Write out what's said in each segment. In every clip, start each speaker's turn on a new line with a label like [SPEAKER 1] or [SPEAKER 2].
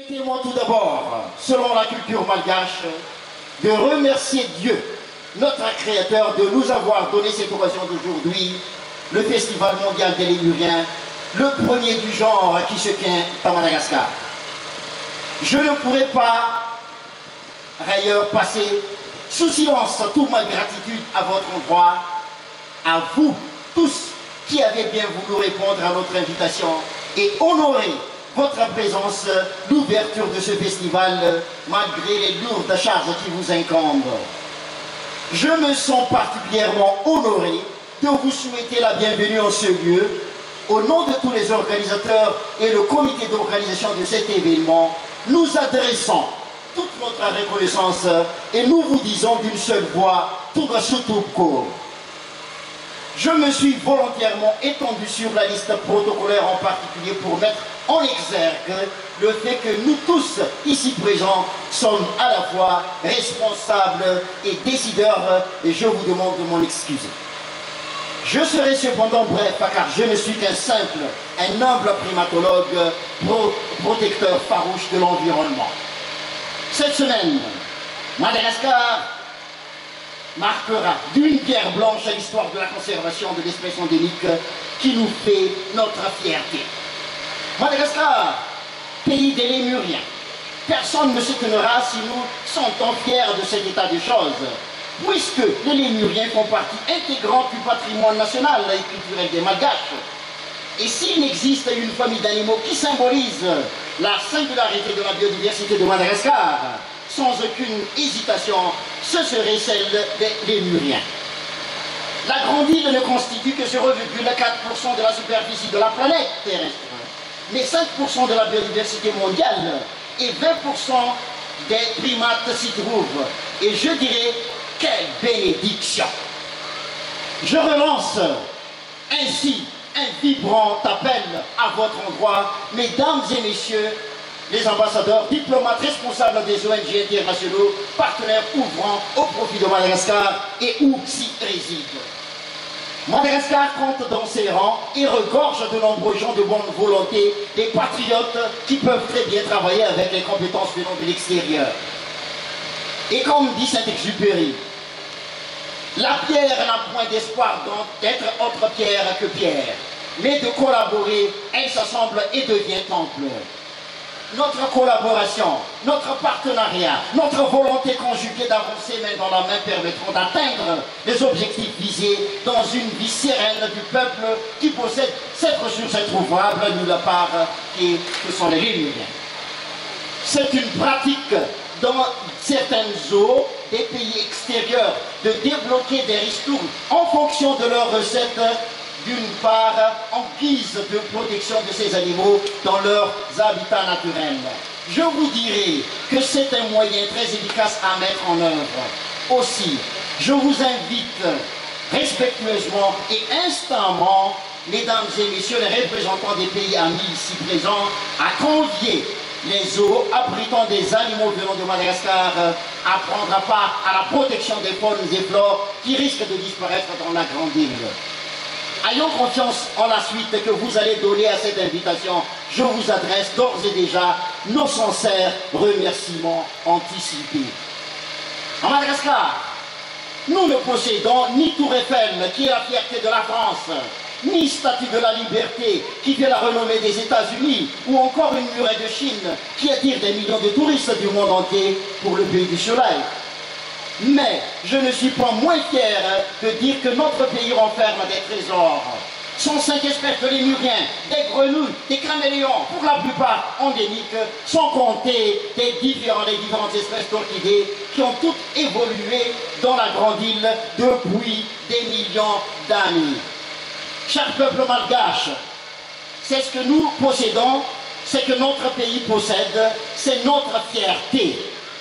[SPEAKER 1] Permettez-moi tout d'abord, selon la culture malgache, de remercier Dieu, notre Créateur, de nous avoir donné cette occasion d'aujourd'hui, le Festival mondial des Lémuriens, le premier du genre qui se tient à Madagascar. Je ne pourrais pas, ailleurs, passer sous silence toute ma gratitude à votre endroit, à vous tous qui avez bien voulu répondre à notre invitation et honorer votre présence, l'ouverture de ce festival, malgré les lourdes charges qui vous incombent. Je me sens particulièrement honoré de vous souhaiter la bienvenue en ce lieu, au nom de tous les organisateurs et le comité d'organisation de cet événement. Nous adressons toute notre reconnaissance et nous vous disons d'une seule voix, tout à Soutouko. Je me suis volontairement étendu sur la liste protocolaire en particulier pour mettre en exergue le fait que nous tous ici présents sommes à la fois responsables et décideurs, et je vous demande de m'en excuser. Je serai cependant bref car je ne suis qu'un simple, un humble primatologue, protecteur farouche de l'environnement. Cette semaine, Madagascar marquera d'une pierre blanche à l'histoire de la conservation de l'espèce endémique qui nous fait notre fierté. Madagascar, pays des Lémuriens. Personne ne s'étonnera si nous sentons fiers de cet état de choses, puisque les Lémuriens font partie intégrante du patrimoine national et culturel des Malgaches. Et s'il existe une famille d'animaux qui symbolise la singularité de la biodiversité de Madagascar, sans aucune hésitation, ce serait celle des Lémuriens. La grande île ne constitue que 0,4% de la superficie de la planète terrestre, mais 5% de la biodiversité mondiale et 20% des primates s'y trouvent. Et je dirais, quelle bénédiction! Je relance ainsi un vibrant appel à votre endroit, mesdames et messieurs, les ambassadeurs, diplomates responsables des ONG internationaux, partenaires ouvrant au profit de Madagascar et où s'y résident. Madagascar compte dans ses rangs et regorge de nombreux gens de bonne volonté, des patriotes qui peuvent très bien travailler avec les compétences venant de l'extérieur. Et comme dit Saint-Exupéry, la pierre n'a point d'espoir d'être autre pierre que pierre, mais de collaborer, elle s'assemble et devient temple. Notre collaboration, notre partenariat, notre volonté conjuguée d'avancer main dans la main permettront d'atteindre les objectifs visés dans une vie sereine du peuple qui possède cette ressource introuvable nulle part que sont les Lémuriens. C'est une pratique dans certaines eaux des pays extérieurs de débloquer des ristournes en fonction de leurs recettes, d'une part en guise de protection de ces animaux dans leurs habitats naturels. Je vous dirai que c'est un moyen très efficace à mettre en œuvre. Aussi, je vous invite respectueusement et instamment, mesdames et messieurs les représentants des pays amis ici présents, à convier les eaux abritant des animaux venant de Madagascar à prendre part à la protection des faunes et flores qui risquent de disparaître dans la grande île. Ayons confiance en la suite que vous allez donner à cette invitation. Je vous adresse d'ores et déjà nos sincères remerciements anticipés. En Madagascar, nous ne possédons ni Tour Eiffel, qui est la fierté de la France, ni Statue de la Liberté, qui fait la renommée des États-Unis, ou encore une muraille de Chine, qui attire des millions de touristes du monde entier pour le pays du soleil. Mais je ne suis pas moins fier de dire que notre pays renferme des trésors. 105 espèces de lémuriens, des grenouilles, des caméléons, pour la plupart endémiques, sans compter les différentes espèces d'orchidées qui ont toutes évolué dans la grande île depuis des millions d'années. Cher peuple malgache, c'est ce que nous possédons, c'est que notre pays possède, c'est notre fierté.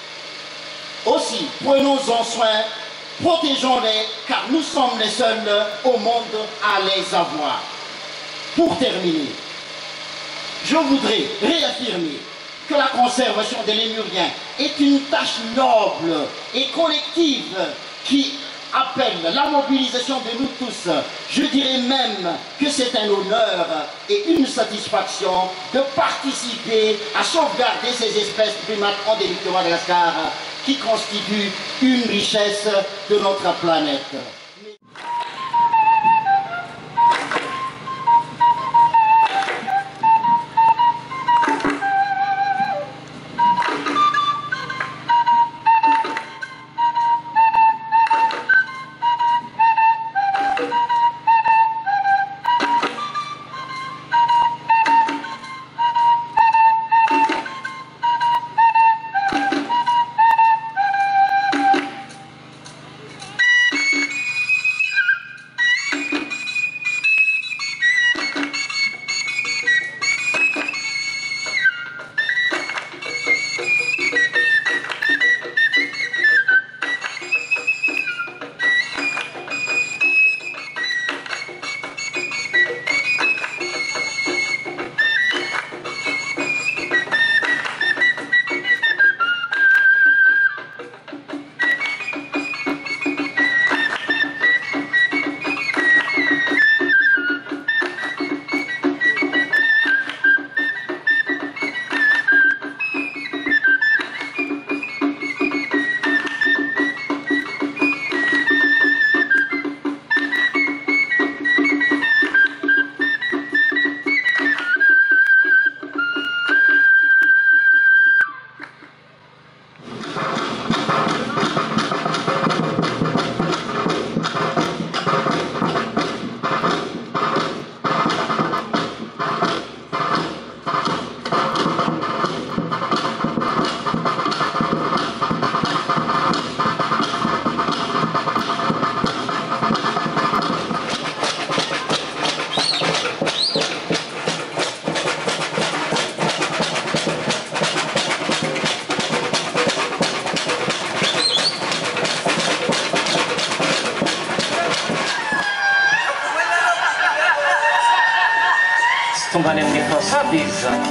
[SPEAKER 1] Aussi, prenons-en soin, protégeons-les, car nous sommes les seuls au monde à les avoir. Pour terminer, je voudrais réaffirmer que la conservation des Lémuriens est une tâche noble et collective qui appelle la mobilisation de nous tous. Je dirais même que c'est un honneur et une satisfaction de participer à sauvegarder ces espèces primates endémiques de Madagascar qui constituent une richesse de notre planète.
[SPEAKER 2] Tombany amin'ny fasady izy zany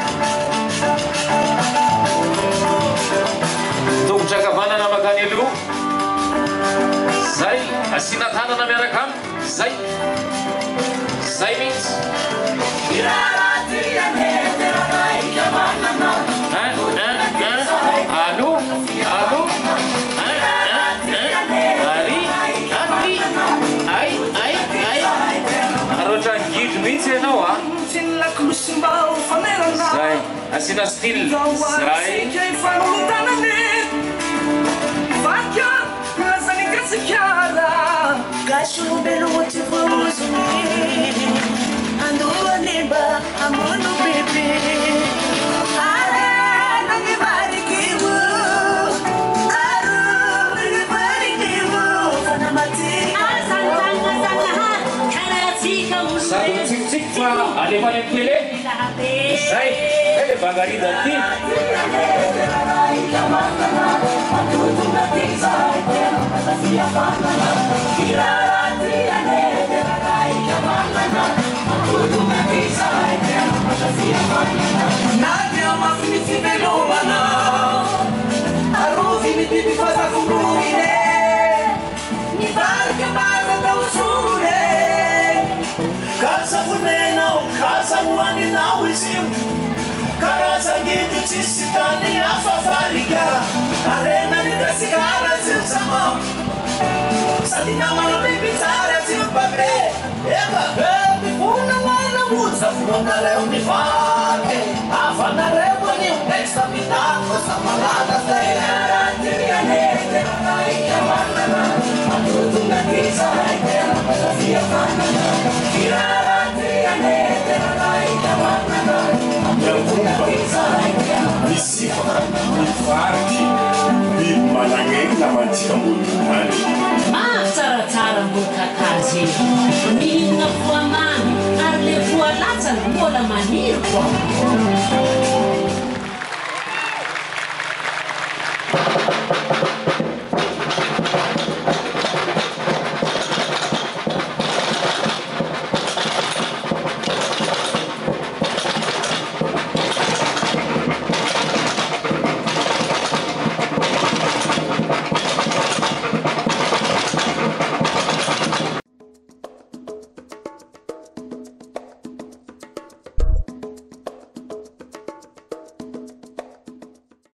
[SPEAKER 2] tongotrakavanana makany aloha zay asina tanana miaraka aminy zay mihitsy alo aroatra ngidro mihitsy ianao a zay asina style zay alefa any amin'ny télé zay le vangarida ty
[SPEAKER 3] Karazangitu cisitani afafarika arena nikasikara zilsama sadina mana bibitara zilbabe eba bebi una mana muza funa leo ni fake afana leo ni esta mitako samalada tera tiria nete raika manana atutunga kisa tera pasafia manana kirara tiria nete raika manana
[SPEAKER 4] Ici, il farci di malangenda mantica multani.
[SPEAKER 5] Ma tsaratsara mbokakazy mihinana voamamy ary le voalatsany mbola maniry koa